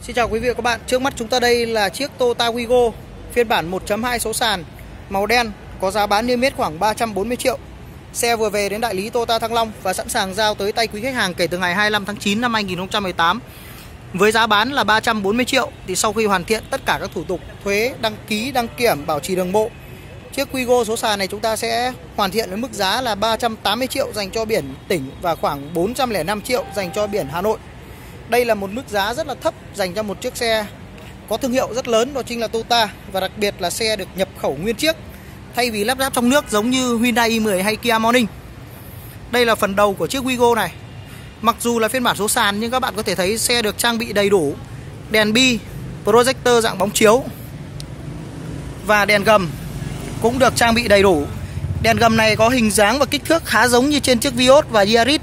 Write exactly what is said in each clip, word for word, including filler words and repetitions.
Xin chào quý vị và các bạn. Trước mắt chúng ta đây là chiếc Toyota Wigo phiên bản một chấm hai số sàn màu đen, có giá bán niêm yết khoảng ba trăm bốn mươi triệu. Xe vừa về đến đại lý Toyota Thăng Long và sẵn sàng giao tới tay quý khách hàng kể từ ngày hai mươi lăm tháng chín năm hai nghìn không trăm mười tám. Với giá bán là ba trăm bốn mươi triệu thì sau khi hoàn thiện tất cả các thủ tục thuế, đăng ký, đăng kiểm, bảo trì đường bộ, chiếc Wigo số sàn này chúng ta sẽ hoàn thiện với mức giá là ba trăm tám mươi triệu dành cho biển tỉnh và khoảng bốn trăm lẻ năm triệu dành cho biển Hà Nội. Đây là một mức giá rất là thấp dành cho một chiếc xe có thương hiệu rất lớn, đó chính là Toyota, và đặc biệt là xe được nhập khẩu nguyên chiếc thay vì lắp ráp trong nước giống như Hyundai i mười hay Kia Morning. Đây là phần đầu của chiếc Wigo này. Mặc dù là phiên bản số sàn nhưng các bạn có thể thấy xe được trang bị đầy đủ đèn bi, projector dạng bóng chiếu và đèn gầm cũng được trang bị đầy đủ. Đèn gầm này có hình dáng và kích thước khá giống như trên chiếc Vios và Yaris.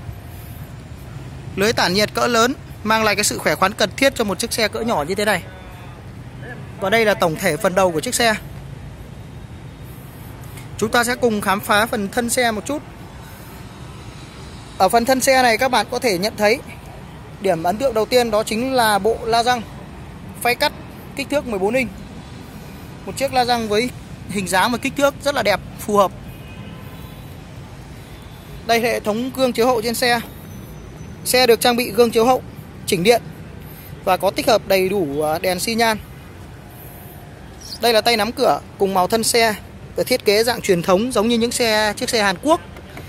Lưới tản nhiệt cỡ lớn mang lại cái sự khỏe khoắn cần thiết cho một chiếc xe cỡ nhỏ như thế này. Và đây là tổng thể phần đầu của chiếc xe. Chúng ta sẽ cùng khám phá phần thân xe một chút. Ở phần thân xe này các bạn có thể nhận thấy điểm ấn tượng đầu tiên đó chính là bộ la răng phay cắt kích thước mười bốn inch. Một chiếc la răng với hình dáng và kích thước rất là đẹp, phù hợp. Đây là hệ thống gương chiếu hậu trên xe. Xe được trang bị gương chiếu hậu chỉnh điện và có tích hợp đầy đủ đèn xi nhan. Đây là tay nắm cửa cùng màu thân xe, được thiết kế dạng truyền thống giống như những xe chiếc xe Hàn Quốc.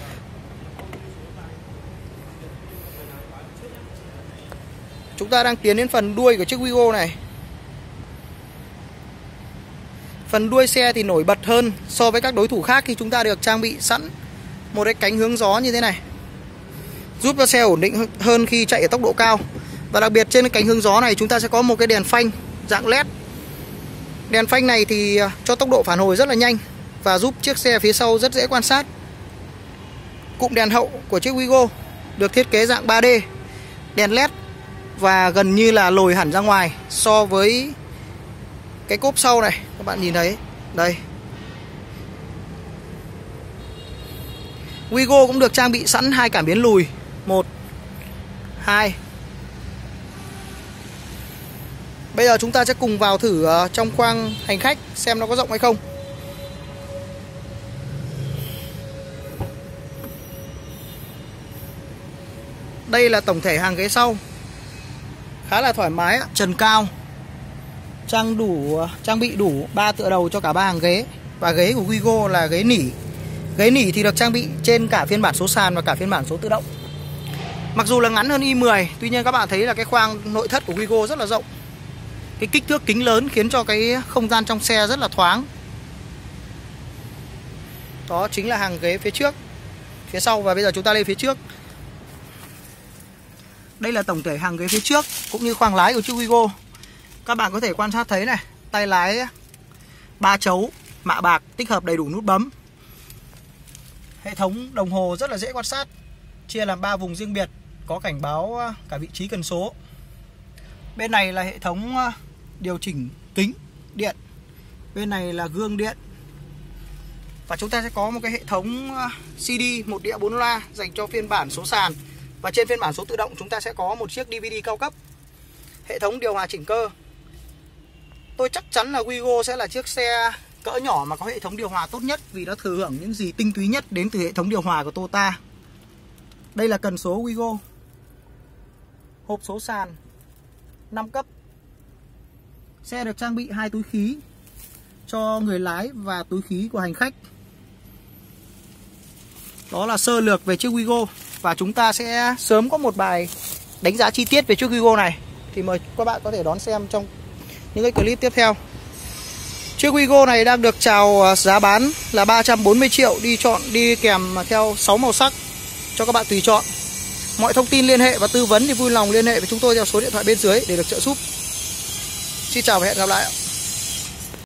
Chúng ta đang tiến đến phần đuôi của chiếc Wigo này. Phần đuôi xe thì nổi bật hơn so với các đối thủ khác khi chúng ta được trang bị sẵn một cái cánh hướng gió như thế này, giúp cho xe ổn định hơn khi chạy ở tốc độ cao. Và đặc biệt trên cái cánh hướng gió này chúng ta sẽ có một cái đèn phanh dạng led. Đèn phanh này thì cho tốc độ phản hồi rất là nhanh và giúp chiếc xe phía sau rất dễ quan sát. Cụm đèn hậu của chiếc Wigo được thiết kế dạng ba D, đèn led và gần như là lồi hẳn ra ngoài so với cái cốp sau này. Các bạn nhìn thấy đây, Wigo cũng được trang bị sẵn hai cảm biến lùi, một, hai. Bây giờ chúng ta sẽ cùng vào thử trong khoang hành khách xem nó có rộng hay không. Đây là tổng thể hàng ghế sau, khá là thoải mái, trần cao, trang đủ trang bị đủ ba tựa đầu cho cả ba hàng ghế. Và ghế của Wigo là ghế nỉ. Ghế nỉ thì được trang bị trên cả phiên bản số sàn và cả phiên bản số tự động. Mặc dù là ngắn hơn i mười, tuy nhiên các bạn thấy là cái khoang nội thất của Wigo rất là rộng. Cái kích thước kính lớn khiến cho cái không gian trong xe rất là thoáng. Đó chính là hàng ghế phía trước, phía sau. Và bây giờ chúng ta lên phía trước. Đây là tổng thể hàng ghế phía trước cũng như khoang lái của chiếc Wigo. Các bạn có thể quan sát thấy này, tay lái ba chấu mạ bạc, tích hợp đầy đủ nút bấm. Hệ thống đồng hồ rất là dễ quan sát, chia làm ba vùng riêng biệt, có cảnh báo cả vị trí cần số. Bên này là hệ thống điều chỉnh kính điện, bên này là gương điện. Và chúng ta sẽ có một cái hệ thống xê đê một đĩa bốn loa dành cho phiên bản số sàn. Và trên phiên bản số tự động chúng ta sẽ có một chiếc đê vê đê cao cấp. Hệ thống điều hòa chỉnh cơ. Tôi chắc chắn là Wigo sẽ là chiếc xe cỡ nhỏ mà có hệ thống điều hòa tốt nhất, vì nó thừa hưởng những gì tinh túy nhất đến từ hệ thống điều hòa của Toyota. Đây là cần số Wigo. Hộp số sàn năm cấp. Xe được trang bị hai túi khí cho người lái và túi khí của hành khách. Đó là sơ lược về chiếc Wigo. Và chúng ta sẽ sớm có một bài đánh giá chi tiết về chiếc Wigo này, thì mời các bạn có thể đón xem trong những cái clip tiếp theo. Chiếc Wigo này đang được chào giá bán là ba trăm bốn mươi triệu, đi chọn đi kèm theo sáu màu sắc cho các bạn tùy chọn. Mọi thông tin liên hệ và tư vấn thì vui lòng liên hệ với chúng tôi theo số điện thoại bên dưới để được trợ giúp. Xin chào và hẹn gặp lại ạ.